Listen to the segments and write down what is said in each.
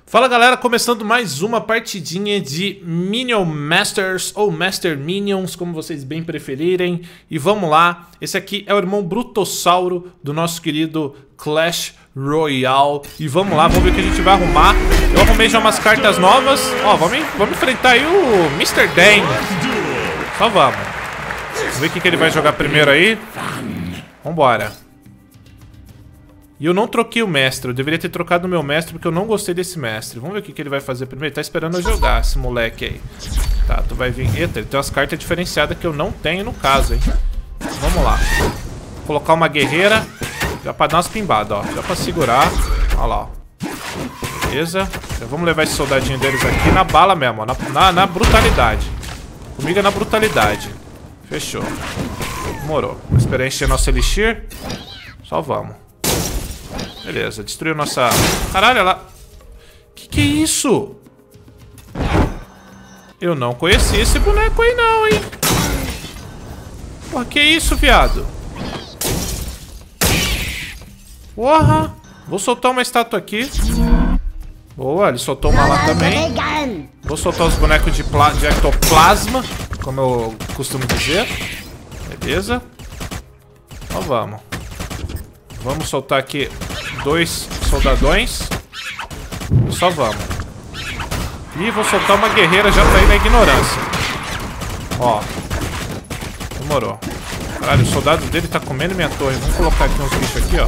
Fala galera, começando mais uma partidinha de Minion Masters ou Master Minions, como vocês bem preferirem. E vamos lá, esse aqui é o irmão Brutossauro do nosso querido Clash Royale. E vamos lá, vamos ver o que a gente vai arrumar. Eu arrumei já umas cartas novas. Ó, vamos enfrentar aí o Mr. Dan. Só vamos. Vamos ver o que ele vai jogar primeiro aí. Vambora. E eu não troquei o mestre, eu deveria ter trocado o meu mestre porque eu não gostei desse mestre. Vamos ver o que ele vai fazer primeiro. Ele tá esperando eu jogar, esse moleque aí. Tá, tu vai vir... Eita, ele tem umas cartas diferenciadas que eu não tenho no caso, hein. Vamos lá. Vou colocar uma guerreira, já pra dar umas pimbadas, ó. Já pra segurar. Olha lá, ó. Beleza. Já vamos levar esse soldadinho deles aqui na bala mesmo, ó. Na brutalidade. Comigo é na brutalidade. Fechou. Demorou. Vou esperar encher nosso elixir. Só vamos. Beleza, destruiu nossa... Caralho, ela... Que é isso? Eu não conheci esse boneco aí não, hein? Porra, que isso, viado? Porra! Vou soltar uma estátua aqui. Boa, ele soltou uma lá também. Vou soltar os bonecos de ectoplasma, como eu costumo dizer. Beleza. Então vamos. Vamos soltar aqui 2 soldadões. E só vamos. E vou soltar uma guerreira já pra ir na ignorância. Ó. Demorou. Caralho, o soldado dele tá comendo minha torre. Vamos colocar aqui uns bichos aqui, ó.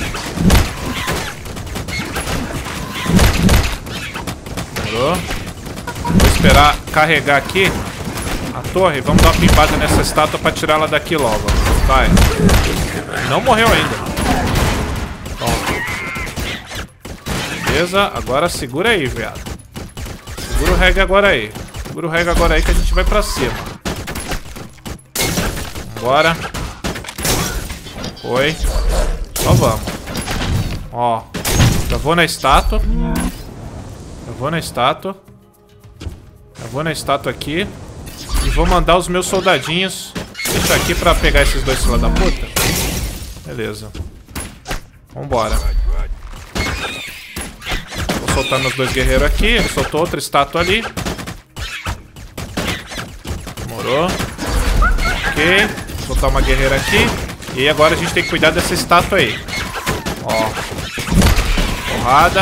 Demorou. Vou esperar carregar aqui a torre. Vamos dar uma pimbada nessa estátua pra tirar ela daqui logo. Vai. Não morreu ainda. Beleza, agora segura aí, viado. Segura o reggae agora aí. Segura o reggae agora aí que a gente vai pra cima. Bora. Foi. Só vamos. Ó. Já vou na estátua. Já vou na estátua. Já vou na estátua aqui. E vou mandar os meus soldadinhos deixar aqui pra pegar esses dois filhos da puta. Beleza. Vambora. Vou soltar meus 2 guerreiros aqui. Ele soltou outra estátua ali. Demorou. Ok. Vou soltar uma guerreira aqui. E agora a gente tem que cuidar dessa estátua aí. Ó. Porrada.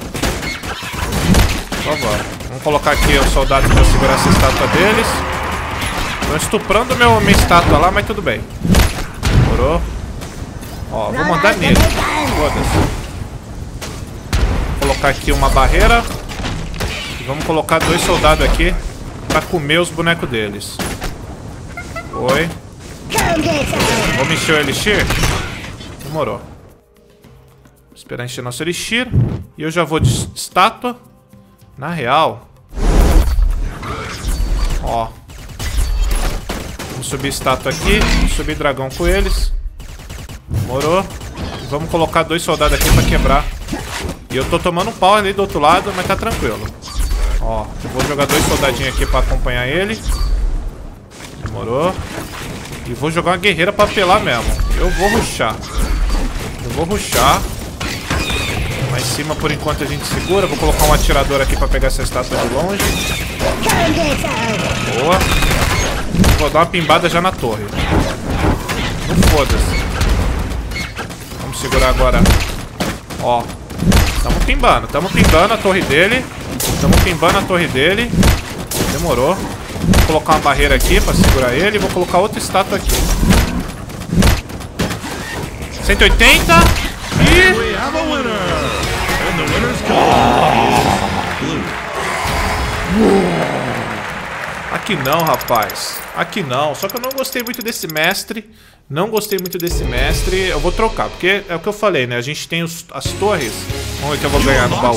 Só vamos. Vamos colocar aqui os soldados pra segurar essa estátua deles. Estão estuprando minha estátua lá, mas tudo bem. Demorou. Ó, vou mandar nele. Foda-se. Vou colocar aqui uma barreira. E vamos colocar 2 soldados aqui pra comer os bonecos deles. Foi. Vamos encher o elixir? Demorou. Vou esperar encher nosso elixir. E eu já vou de estátua. Na real. Ó. Vamos subir estátua aqui. Vamos subir dragão com eles. Demorou. E vamos colocar 2 soldados aqui pra quebrar. E eu tô tomando um pau ali do outro lado, mas tá tranquilo. Ó, eu vou jogar 2 soldadinhos aqui pra acompanhar ele. Demorou. E vou jogar uma guerreira pra apelar mesmo. Eu vou rushar. Eu vou rushar. Lá em cima, por enquanto, a gente segura. Vou colocar um atirador aqui pra pegar essa estátua de longe. Boa. Vou dar uma pimbada já na torre. Não foda-se. Vamos segurar agora. Ó. Tamo pimbando a torre dele. Demorou. Vou colocar uma barreira aqui pra segurar ele. E vou colocar outra estátua aqui. 180. E... Aqui não, rapaz. Aqui não. Só que eu não gostei muito desse mestre. Eu vou trocar, porque é o que eu falei, né? A gente tem as torres. Vamos ver que eu vou ganhar no baú.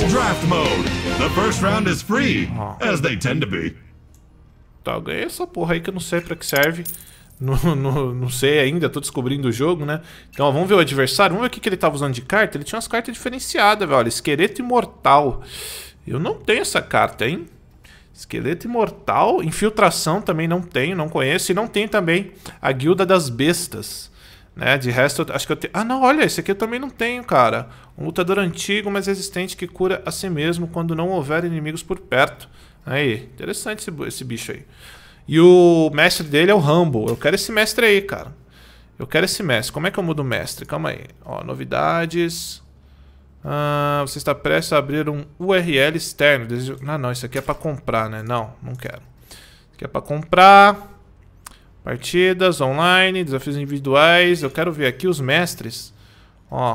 Tá, eu ganhei essa porra aí que eu não sei pra que serve. Não sei ainda, tô descobrindo o jogo, né? Então, ó, vamos ver o adversário. Vamos ver o que ele tava usando de carta. Ele tinha umas cartas diferenciadas, velho. Olha, esqueleto imortal. Eu não tenho essa carta, hein? Esqueleto imortal. Infiltração também não tenho, não conheço. E não tem também a guilda das bestas. né? De resto, acho que eu tenho... Ah, não, olha, esse aqui eu também não tenho, cara. Um lutador antigo, mas resistente que cura a si mesmo quando não houver inimigos por perto. Aí, interessante esse bicho aí. E o mestre dele é o Rumble. Eu quero esse mestre aí, cara. Eu quero esse mestre. Como é que eu mudo o mestre? Calma aí. Ó, novidades. Você está prestes a abrir um URL externo. Ah, não, isso aqui é para comprar, né? Não, não quero. Isso aqui é para comprar. Partidas, online, desafios individuais. Eu quero ver aqui os mestres. Ó.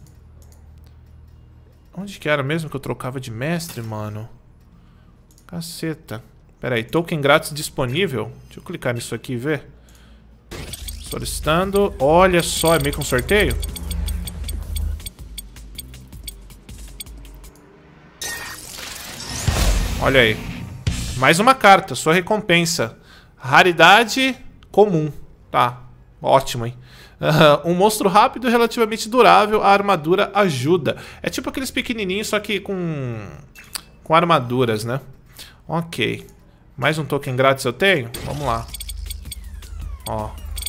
Onde que era mesmo que eu trocava de mestre, mano? Caceta. Pera aí, token grátis disponível. Deixa eu clicar nisso aqui e ver. Solicitando. Olha só, é meio que um sorteio? Olha aí. Mais uma carta, sua recompensa. Raridade comum. Tá, ótimo, hein? Um monstro rápido e relativamente durável. A armadura ajuda. É tipo aqueles pequenininhos, só que com armaduras, né? Ok. Mais um token grátis eu tenho? Vamos lá. Ó.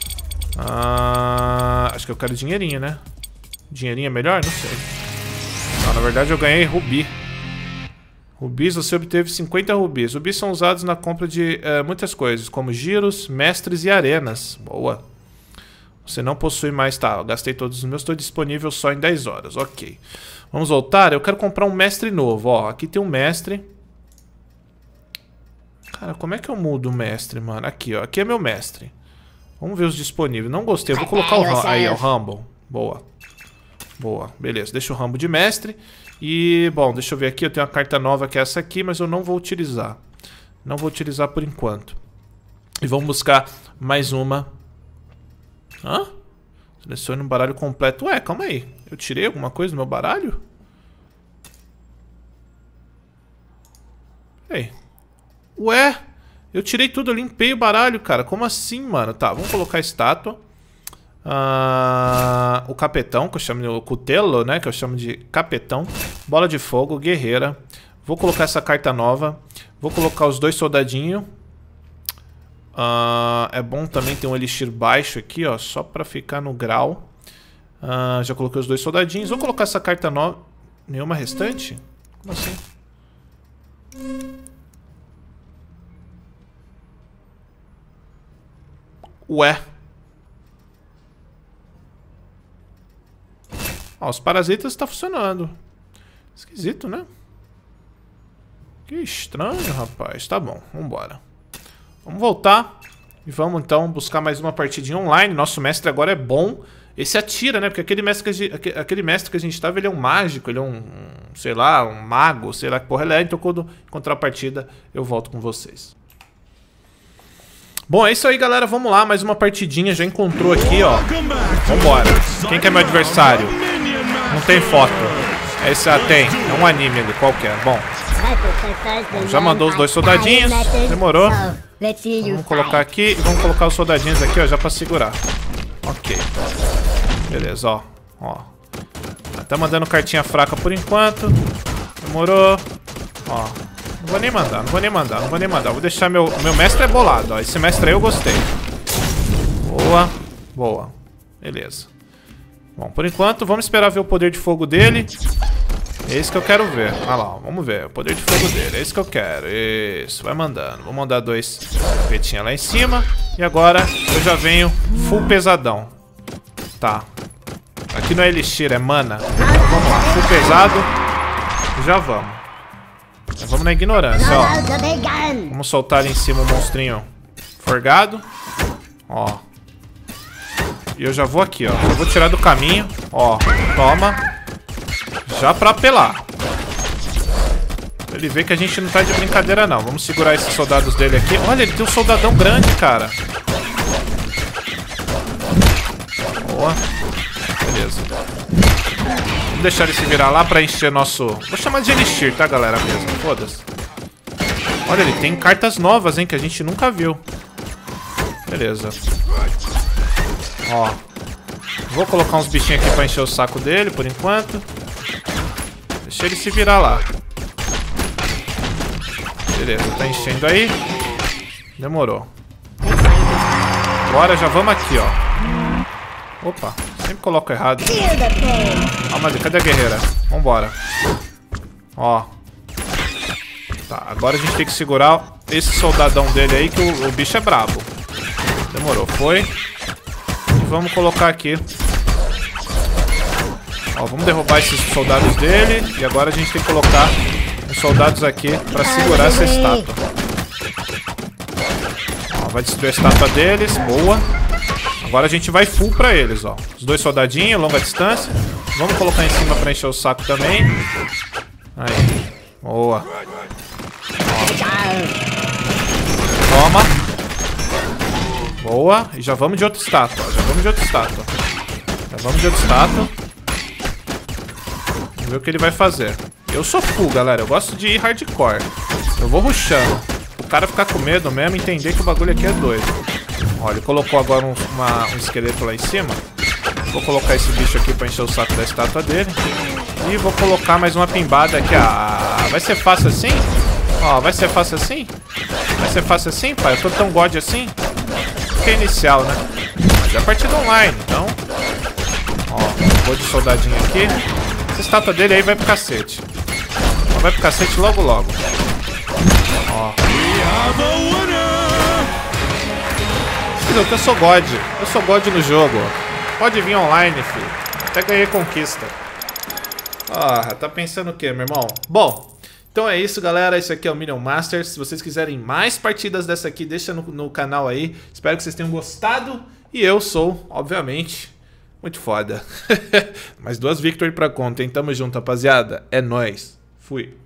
Acho que eu quero dinheirinho, né? Dinheirinho é melhor? Não sei. Não, na verdade eu ganhei rubi. Rubis, você obteve 50 rubis. Rubis são usados na compra de muitas coisas, como giros, mestres e arenas. Boa. Você não possui mais... Tá, eu gastei todos os meus. Estou disponível só em 10 horas. Ok. Vamos voltar. Eu quero comprar um mestre novo. Ó, aqui tem um mestre. Cara, como é que eu mudo o mestre, mano? Aqui, ó. Aqui é meu mestre. Vamos ver os disponíveis. Não gostei. Eu vou colocar o Rumble. Aí, ó, o Rumble. Boa. Boa. Beleza. Deixa o Rumble de mestre. E, bom, deixa eu ver aqui. Eu tenho uma carta nova que é essa aqui, mas eu não vou utilizar. Não vou utilizar por enquanto. E vamos buscar mais uma. Hã? Selecione um baralho completo. Ué, calma aí. Eu tirei alguma coisa do meu baralho? Ei. Ué, eu tirei tudo, eu limpei o baralho, cara. Como assim, mano? Tá, vamos colocar a estátua. O capetão, que eu chamo de... O cutelo, né? Que eu chamo de capetão. Bola de fogo, guerreira. Vou colocar essa carta nova. Vou colocar os dois soldadinhos. É bom também ter um elixir baixo aqui, ó. Só pra ficar no grau. Já coloquei os dois soldadinhos. Vou colocar essa carta nova. Nenhuma restante? Como assim? Ué. Ó, os parasitas tá funcionando. Esquisito, né? Que estranho, rapaz. Tá bom, vambora. Vamos voltar. E vamos então buscar mais uma partidinha online. Nosso mestre agora é bom. Esse atira, né? Porque aquele mestre que a gente tava, ele é um mágico. Ele é um, sei lá, um mago. Sei lá que porra ele é. Então quando encontrar a partida, eu volto com vocês. Bom, é isso aí, galera. Vamos lá, mais uma partidinha. Já encontrou aqui, ó. Vambora. Quem que é meu adversário? Não tem foto. Esse tem. É um anime ali, qualquer. Bom, já mandou os dois soldadinhos. Demorou. Vamos colocar aqui e vamos colocar os soldadinhos aqui, ó, já pra segurar. Ok. Beleza, ó. Tá mandando cartinha fraca por enquanto. Demorou. Ó. Não vou nem mandar. Vou deixar meu mestre é bolado, ó. Esse mestre aí eu gostei. Boa. Beleza. Bom, por enquanto, vamos esperar ver o poder de fogo dele. É isso que eu quero ver. Olha lá, vamos ver o poder de fogo dele. É isso que eu quero. Isso, vai mandando. Vou mandar dois petinhos lá em cima. E agora eu já venho full pesadão. Tá. Aqui não é elixir, é mana. Então, vamos lá, full pesado. Já vamos. Vamos na ignorância, ó. Vamos soltar ali em cima o monstrinho forgado. Ó. E eu já vou aqui, ó. Eu vou tirar do caminho. Ó, toma. Já pra apelar. Pra ele ver que a gente não tá de brincadeira, não. Vamos segurar esses soldados dele aqui. Olha, ele tem um soldadão grande, cara. Boa. Beleza. Vamos deixar ele se virar lá pra encher nosso... Vou chamar de elixir, tá, galera? Mesmo. Foda-se. Olha, ele tem cartas novas, hein, que a gente nunca viu. Beleza. Ó. Vou colocar uns bichinhos aqui pra encher o saco dele, por enquanto. Deixa ele se virar lá. Beleza, tá enchendo aí. Demorou. Agora já vamos aqui, ó. Opa, sempre coloco errado. Calma ali, cadê a guerreira? Vambora. Ó. Tá, agora a gente tem que segurar esse soldadão dele aí, que o bicho é brabo. Demorou, foi. E vamos colocar aqui. Ó, vamos derrubar esses soldados dele. E agora a gente tem que colocar os soldados aqui pra segurar essa estátua. Ó, vai destruir a estátua deles, boa. Agora a gente vai full pra eles, ó. Os dois soldadinhos, longa distância. Vamos colocar em cima pra encher o saco também. Aí, boa. Toma. Boa. E já vamos de outra estátua. Já vamos de outra estátua. Vamos ver o que ele vai fazer. Eu sou full, galera. Eu gosto de ir hardcore. Eu vou rushando. O cara ficar com medo mesmo, entender que o bagulho aqui é doido. Ó, ele colocou agora um esqueleto lá em cima. Vou colocar esse bicho aqui pra encher o saco da estátua dele. E vou colocar mais uma pimbada aqui. Ah, vai ser fácil assim? Ó, vai ser fácil assim? Vai ser fácil assim, pai? Eu tô tão god assim? Que é inicial, né? Mas é partida online, então... Ó, vou de soldadinho aqui. Essa estátua dele aí vai pro cacete. Vai pro cacete logo, logo. Ó. Eu sou god. Eu sou god no jogo. Pode vir online, filho. Até ganhei conquista. Ah, tá pensando o quê, meu irmão? Bom, então é isso, galera. Esse aqui é o Minion Masters. Se vocês quiserem mais partidas dessa aqui, deixa no canal aí. Espero que vocês tenham gostado. E eu sou, obviamente, muito foda. Mais 2 victory pra conta, hein? Tamo junto, rapaziada. É nóis. Fui.